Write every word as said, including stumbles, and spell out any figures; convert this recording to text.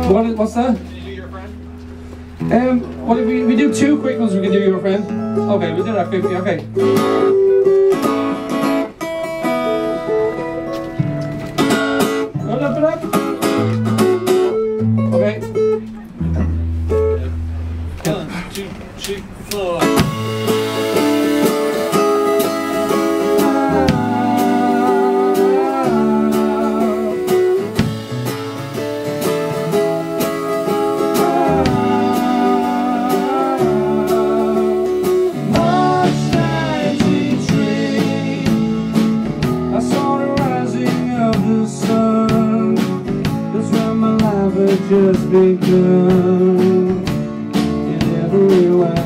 What is, what's that? Can you do your friend? Um, well, if we, we do two quick ones, we can do your friend. Okay, we'll do that quickly, okay. Hold up, hold up. Okay. One, two, three, four. Just begun in every way.